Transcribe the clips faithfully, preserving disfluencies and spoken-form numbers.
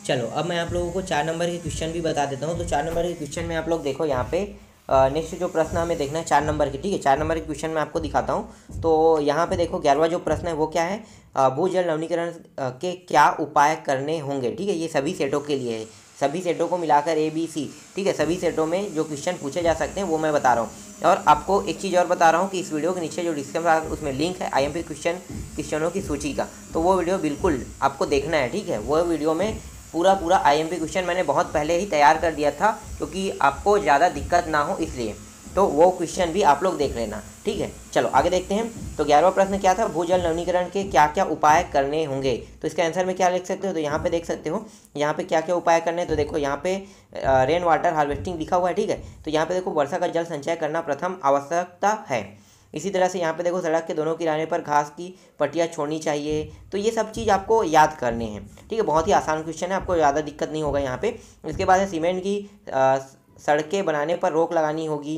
चलो अब मैं आप लोगों को चार नंबर के क्वेश्चन भी बता देता हूँ। तो चार नंबर के क्वेश्चन में आप लोग देखो यहाँ पे नेक्स्ट जो प्रश्न हमें देखना है चार नंबर के, ठीक है। चार नंबर के क्वेश्चन मैं आपको दिखाता हूँ। तो यहाँ पे देखो ग्यारहवा जो प्रश्न है वो क्या है, अ, भूजल नवीनीकरण अ, के क्या उपाय करने होंगे, ठीक है। ये सभी सेटों के लिए है, सभी सेटों को मिलाकर ए बी सी, ठीक है। सभी सेटों में जो क्वेश्चन पूछे जा सकते हैं वो मैं बता रहा हूँ। और आपको एक चीज़ और बता रहा हूँ कि इस वीडियो के नीचे जो डिस्क्रिप्शन उसमें लिंक है आई एम पी क्वेश्चन क्वेश्चनों की सूची का, तो वो वीडियो बिल्कुल आपको देखना है, ठीक है। वो वीडियो में पूरा पूरा आईएमपी क्वेश्चन मैंने बहुत पहले ही तैयार कर दिया था, क्योंकि आपको ज़्यादा दिक्कत ना हो इसलिए, तो वो क्वेश्चन भी आप लोग देख लेना, ठीक है। चलो आगे देखते हैं। तो ग्यारहवा प्रश्न क्या था, भूजल नवीनीकरण के क्या क्या उपाय करने होंगे। तो इसके आंसर में क्या लिख सकते हो, तो यहाँ पे देख सकते हो यहाँ पे क्या क्या उपाय करने हैं। तो देखो यहाँ पे रेन वाटर हार्वेस्टिंग लिखा हुआ है, ठीक है। तो यहाँ पे देखो वर्षा का जल संचय करना प्रथम आवश्यकता है। इसी तरह से यहाँ पे देखो सड़क के दोनों किनारे पर घास की पट्टियाँ छोड़नी चाहिए। तो ये सब चीज़ आपको याद करने हैं, ठीक है। बहुत ही आसान क्वेश्चन है, आपको ज़्यादा दिक्कत नहीं होगा यहाँ पे। इसके बाद है सीमेंट की सड़कें बनाने पर रोक लगानी होगी।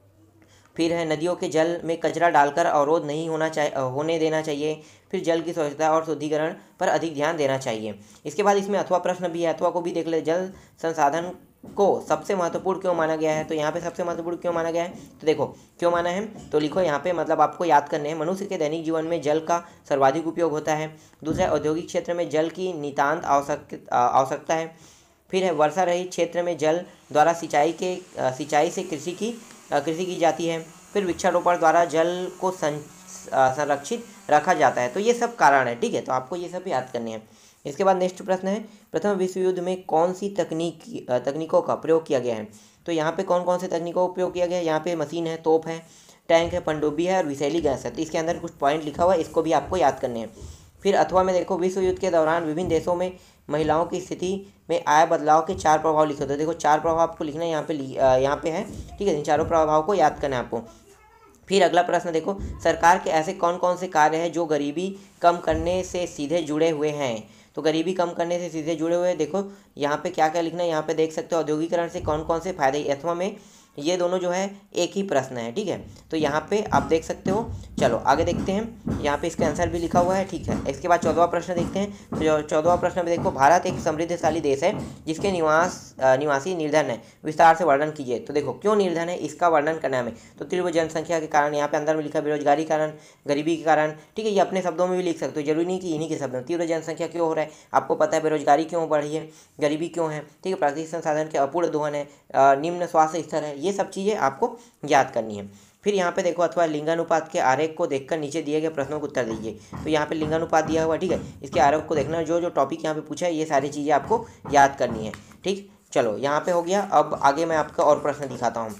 फिर है नदियों के जल में कचरा डालकर अवरोध नहीं होना चाहिए होने देना चाहिए। फिर जल की स्वच्छता और शुद्धिकरण पर अधिक ध्यान देना चाहिए। इसके बाद इसमें अथवा प्रश्न भी है, अथवा को भी देख ले। जल संसाधन को सबसे महत्वपूर्ण क्यों माना गया है। तो यहाँ पे सबसे महत्वपूर्ण क्यों माना गया है, तो देखो क्यों माना है, तो लिखो यहाँ पे, मतलब आपको याद करने हैं। मनुष्य के दैनिक जीवन में जल का सर्वाधिक उपयोग होता है। दूसरा, औद्योगिक क्षेत्र में जल की नितांत आवश्यक आवश्यकता है। फिर है वर्षा रहित क्षेत्र में जल द्वारा सिंचाई के सिंचाई से कृषि की कृषि की जाती है। फिर वृक्षारोपण द्वारा जल को संरक्षित रखा जाता है। तो ये सब कारण है, ठीक है। तो आपको ये सब याद करने हैं। इसके बाद नेक्स्ट प्रश्न है, प्रथम विश्व युद्ध में कौन सी तकनीक तकनीकों का प्रयोग किया गया है। तो यहाँ पे कौन कौन से तकनीकों का उपयोग किया गया है, यहाँ पे मशीन है, तोप है, टैंक है, पनडुब्बी है और विषैली गैस है। तो इसके अंदर कुछ पॉइंट लिखा हुआ है, इसको भी आपको याद करने हैं। फिर अथवा में देखो, विश्व युद्ध के दौरान विभिन्न देशों में महिलाओं की स्थिति में आए बदलाव के चार प्रभाव लिखे। तो देखो चार प्रभाव आपको लिखना है, यहाँ पे यहाँ पे है, ठीक है। इन चारों प्रभाव को याद करना है आपको। फिर अगला प्रश्न देखो, सरकार के ऐसे कौन कौन से कार्य हैं जो गरीबी कम करने से सीधे जुड़े हुए हैं। तो गरीबी कम करने से सीधे जुड़े हुए, देखो यहाँ पे क्या क्या लिखना है, यहाँ पे देख सकते हो औद्योगिकरण से कौन कौन से फायदे। अथवा में ये दोनों जो है एक ही प्रश्न है, ठीक है। तो यहाँ पे आप देख सकते हो। चलो आगे देखते हैं, यहाँ पे इसका आंसर भी लिखा हुआ है, ठीक है। इसके बाद चौदहवां प्रश्न देखते हैं। तो चौदहवां प्रश्न में देखो, भारत एक समृद्धशाली देश है जिसके निवास निवासी निर्धन है, विस्तार से वर्णन कीजिए। तो देखो क्यों निर्धन है, इसका वर्णन करना है हमें। तो तीव्र जनसंख्या के कारण, यहाँ पे अंदर में लिखा बेरोजगारी कारण, गरीबी के कारण, ठीक है। ये अपने शब्दों में भी लिख सकते हो, जरूरी नहीं कि इन्हीं के शब्दों में। तीव्र जनसंख्या क्यों हो रहा है, आपको पता है, बेरोजगारी क्यों बढ़ी है, गरीबी क्यों है, ठीक है, प्राकृतिक संसाधन के अपूर्ण दोहन है, निम्न स्वास्थ्य स्तर है, ये सब चीज़ें आपको याद करनी है। फिर यहाँ पे देखो, अथवा लिंगानुपात के आरेख को देखकर नीचे दिए गए प्रश्नों को उत्तर दीजिए। तो यहाँ पे लिंगानुपात दिया हुआ, ठीक है। इसके आरेख को देखना, जो जो टॉपिक यहाँ पे पूछा है ये सारी चीज़ें आपको याद करनी है, ठीक। चलो यहाँ पे हो गया। अब आगे मैं आपका और प्रश्न दिखाता हूँ।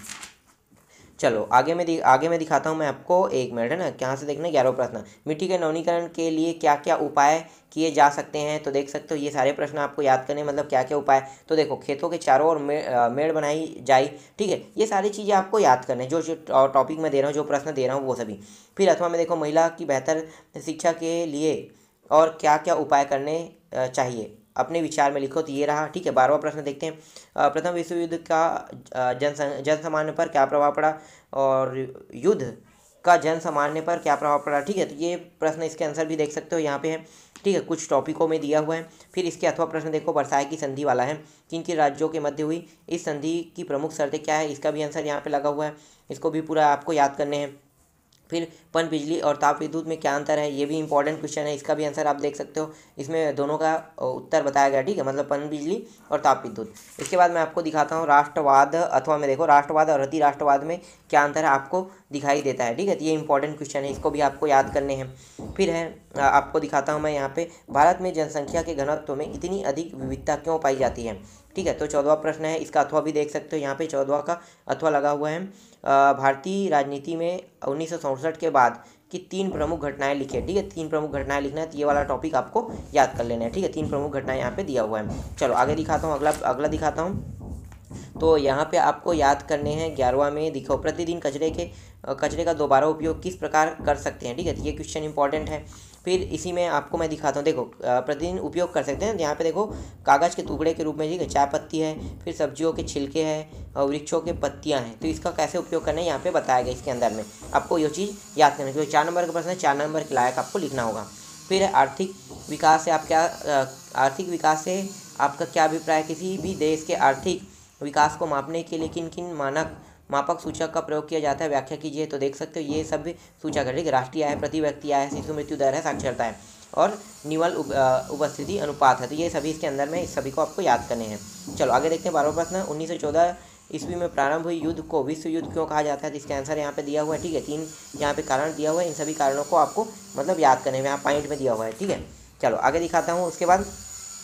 चलो आगे में आगे मैं दिखाता हूँ मैं आपको, एक मिनट है ना। कहाँ से देखना, ग्यारह प्रश्न, मिट्टी के नवीनीकरण के लिए क्या क्या उपाय किए जा सकते हैं। तो देख सकते हो ये सारे प्रश्न आपको याद करने, मतलब क्या क्या उपाय। तो देखो खेतों के चारों ओर मेड़ बनाई जाए, ठीक है। ये सारी चीज़ें आपको याद करने, जो जो टॉपिक मैं दे रहा हूँ, जो प्रश्न दे रहा हूँ वो सभी। फिर अथवा में देखो, महिला की बेहतर शिक्षा के लिए और क्या क्या उपाय करने चाहिए, अपने विचार में लिखो। तो ये रहा, ठीक है। बारहवां प्रश्न देखते हैं, प्रथम विश्व युद्ध का जन जन सामान्य पर क्या प्रभाव पड़ा और युद्ध का जन सामान्य पर क्या प्रभाव पड़ा, ठीक है। तो ये प्रश्न, इसके आंसर भी देख सकते हो यहाँ पे है, ठीक है। कुछ टॉपिकों में दिया हुआ है। फिर इसके अथवा प्रश्न देखो, वर्साई की संधि वाला है, किन किन राज्यों के मध्य हुई, इस संधि की प्रमुख शर्तें क्या है, इसका भी आंसर यहाँ पे लगा हुआ है, इसको भी पूरा आपको याद करने हैं। फिर पन बिजली और ताप विद्युत में क्या अंतर है, ये भी इंपॉर्टेंट क्वेश्चन है, इसका भी आंसर आप देख सकते हो। इसमें दोनों का उत्तर बताया गया, ठीक है, मतलब पन बिजली और ताप विद्युत। इसके बाद मैं आपको दिखाता हूँ राष्ट्रवाद, अथवा में देखो राष्ट्रवाद और अति राष्ट्रवाद में क्या अंतर है, आपको दिखाई देता है, ठीक है। तो ये इंपॉर्टेंट क्वेश्चन है, इसको भी आपको याद करने हैं। फिर है आपको दिखाता हूँ मैं यहाँ पे, भारत में जनसंख्या के घनत्व में इतनी अधिक विविधता क्यों पाई जाती है, ठीक है। तो चौदहवां प्रश्न है, इसका अथवा भी देख सकते हो, यहाँ पे चौदहवां का अथवा लगा हुआ है। भारतीय राजनीति में उन्नीस सौ सड़सठ के बाद की तीन प्रमुख घटनाएं लिखी है, ठीक है। तीन प्रमुख घटनाएं लिखना है, तो ये वाला टॉपिक आपको याद कर लेना है, ठीक है। तीन प्रमुख घटनाएं यहाँ पे दिया हुआ है। चलो आगे दिखाता हूँ, अगला अगला दिखाता हूँ। तो यहाँ पे आपको याद करने हैं, ग्यारहवां में दिखाओ, प्रतिदिन कचरे के कचरे का दोबारा उपयोग किस प्रकार कर सकते हैं, ठीक है। तो ये क्वेश्चन इंपॉर्टेंट है। फिर इसी में आपको मैं दिखाता हूँ, देखो प्रतिदिन उपयोग कर सकते हैं, यहाँ पे देखो कागज़ के टुकड़े के रूप में, ठीक है, चाय पत्ती है, फिर सब्जियों के छिलके हैं और वृक्षों के पत्तियाँ हैं, तो इसका कैसे उपयोग करना है यहाँ पे बताया गया। इसके अंदर में आपको ये चीज़ याद करनी है, क्योंकि चार नंबर का प्रश्न है, चार नंबर के लायक आपको लिखना होगा। फिर आर्थिक विकास से आप क्या आर्थिक विकास से आपका क्या अभिप्राय है? किसी भी देश के आर्थिक विकास को मापने के लिए किन किन मानक मापक सूचक का प्रयोग किया जाता है, व्याख्या कीजिए। तो देख सकते हो ये सब सूचक है, ठीक है। राष्ट्रीय आय, प्रति व्यक्ति आय, शिशु मृत्यु दर है, साक्षरता है और निवल उप, उपस्थिति अनुपात है। तो ये सभी इसके अंदर में, इस सभी को आपको याद करने हैं। चलो आगे देखते हैं। बारहवां प्रश्न, उन्नीस सौ चौदह ईस्वी में प्रारंभ हुई युद्ध को विश्व युद्ध क्यों कहा जाता है? तो इसका आंसर यहाँ पे दिया हुआ है, ठीक है। तीन यहाँ पे कारण दिया हुआ है, इन सभी कारणों को आपको मतलब याद करने में, यहाँ पॉइंट में दिया हुआ है, ठीक है। चलो आगे दिखाता हूँ। उसके बाद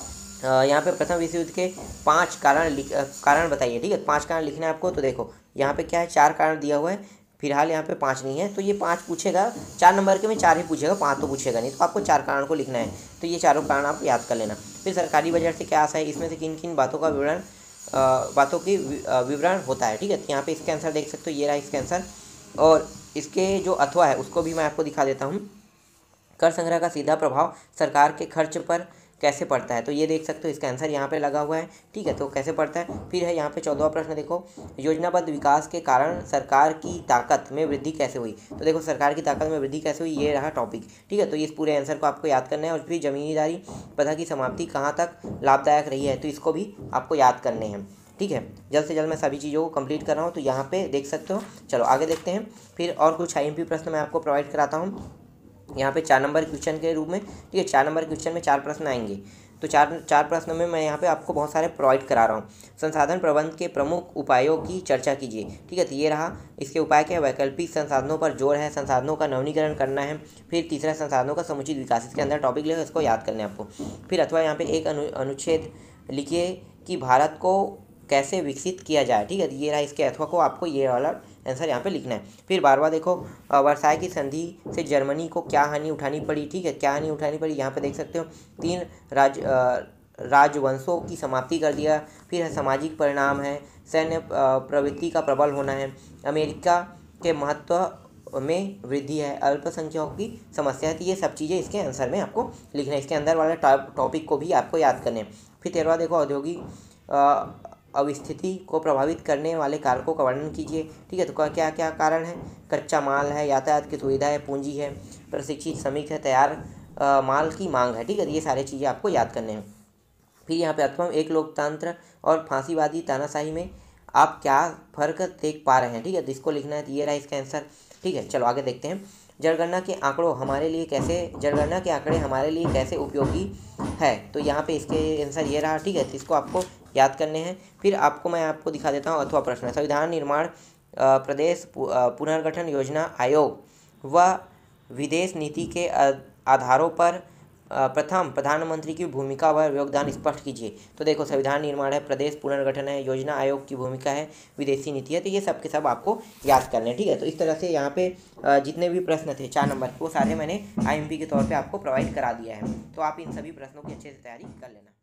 यहाँ पे प्रथम विश्व युद्ध के पांच कारण लिख कारण बताइए, ठीक है। पांच कारण लिखना है आपको। तो देखो यहाँ पे क्या है, चार कारण दिया हुआ है, फिलहाल यहाँ पे पांच नहीं है, तो ये पांच पूछेगा, चार नंबर के में चार ही पूछेगा, पांच तो पूछेगा नहीं, तो आपको चार कारण को लिखना है। तो ये चारों कारण आप याद कर लेना। फिर सरकारी बजट से क्या आशा है, इसमें से किन किन बातों का विवरण बातों की विवरण होता है, ठीक है। तो यहाँ पे इसका आंसर देख सकते हो, ये रहा इसका आंसर। और इसके जो अथवा है उसको भी मैं आपको दिखा देता हूँ। कर संग्रह का सीधा प्रभाव सरकार के खर्च पर कैसे पड़ता है? तो ये देख सकते हो, इसका आंसर यहाँ पे लगा हुआ है, ठीक है। तो कैसे पड़ता है, फिर है यहाँ पे चौदहवां प्रश्न देखो, योजनाबद्ध विकास के कारण सरकार की ताकत में वृद्धि कैसे हुई? तो देखो सरकार की ताकत में वृद्धि कैसे हुई, ये रहा टॉपिक, ठीक है। तो इस पूरे आंसर को आपको याद करना है। और फिर जमींदारी प्रथा की समाप्ति कहाँ तक लाभदायक रही है, तो इसको भी आपको याद करने हैं, ठीक है। जल्द से जल्द मैं सभी चीज़ों को कंप्लीट कर रहा हूँ, तो यहाँ पे देख सकते हो। चलो आगे देखते हैं। फिर और कुछ आई एम पी प्रश्न मैं आपको प्रोवाइड कराता हूँ यहाँ पे चार नंबर क्वेश्चन के रूप में, ठीक है। चार नंबर क्वेश्चन में चार प्रश्न आएंगे, तो चार चार प्रश्नों में मैं यहाँ पे आपको बहुत सारे प्रोवाइड करा रहा हूँ। संसाधन प्रबंध के प्रमुख उपायों की चर्चा कीजिए, ठीक है। तो ये रहा, इसके उपाय क्या है, वैकल्पिक संसाधनों पर जोर है, संसाधनों का नवीनीकरण करना है। फिर तीसरा, संसाधनों का समुचित विकास, इसके अंदर टॉपिक लेगा, इसको याद करना है आपको। फिर अथवा यहाँ पे एक अनु अनुच्छेद लिखिए कि भारत को कैसे विकसित किया जाए, ठीक है। ये रहा, इसके अथवा को आपको ये वाला आंसर यहाँ पे लिखना है। फिर बारहवां देखो, वर्साय की संधि से जर्मनी को क्या हानि उठानी पड़ी, ठीक है। क्या हानि उठानी पड़ी, यहाँ पे देख सकते हो, तीन राज राजवंशों की समाप्ति कर दिया। फिर है सामाजिक परिणाम है, सैन्य प्रवृत्ति का प्रबल होना है, अमेरिका के महत्व में वृद्धि है, अल्पसंख्यकों की समस्या है। तो ये सब चीज़ें इसके आंसर में आपको लिखना है, इसके अंदर वाले टॉपिक को भी आपको याद करने हैं। फिर तेरहवां देखो, औद्योगिक अवस्थिति को प्रभावित करने वाले कारकों का वर्णन कीजिए, ठीक है। तो क्या क्या कारण है, कच्चा माल है, यातायात की सुविधा है, पूंजी है, प्रशिक्षित श्रमिक है, तैयार आ, माल की मांग है, ठीक है। ये सारी चीज़ें आपको याद करने हैं। फिर यहाँ पे अथवा एक लोकतंत्र और फांसीवादी तानाशाही में आप क्या फ़र्क देख पा रहे हैं, ठीक है। तो इसको लिखना है, तो ये रहा इसका आंसर, ठीक है। चलो आगे देखते हैं। जनगणना के आंकड़ों हमारे लिए कैसे जनगणना के आंकड़े हमारे लिए कैसे उपयोगी है? तो यहाँ पे इसके आंसर ये रहा, ठीक है। तो इसको आपको याद करने हैं। फिर आपको मैं आपको दिखा देता हूँ अथवा प्रश्न, संविधान निर्माण प्रदेश पुनर्गठन योजना आयोग व विदेश नीति के आधारों पर प्रथम प्रधानमंत्री की भूमिका व योगदान स्पष्ट कीजिए। तो देखो संविधान निर्माण है, प्रदेश पुनर्गठन है, योजना आयोग की भूमिका है, विदेशी नीति है। तो ये सब के सब आपको याद करने हैं, ठीक है। तो इस तरह से यहाँ पे जितने भी प्रश्न थे चार नंबर, वो सारे मैंने आई एम पी के तौर पे आपको प्रोवाइड करा दिया है। तो आप इन सभी प्रश्नों की अच्छे से तैयारी कर लेना।